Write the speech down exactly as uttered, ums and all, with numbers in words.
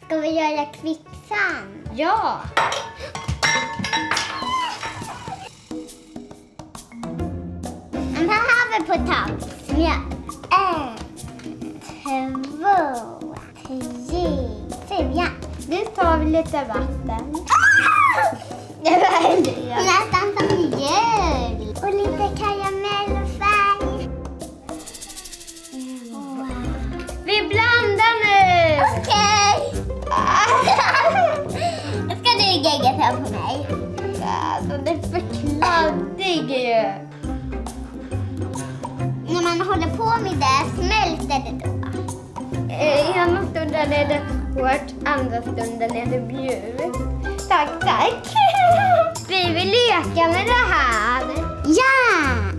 Ska vi göra kvicksand? Ja! Men här har vi potatismjöl. En, två, tre, fyra. Nu tar vi lite vatten. Det var det. Nästan som mjöl. Och lite karamellfärg. Wow. Vi blandar nu! Okej. Okay. Ska du gegga så på mig? Alltså, det är för kladdig ju. När man håller på med det smälter det då. Ena stunden är det hårt, andra stunden är det mjukt. Tack, tack. Vi vill leka med det här. Ja!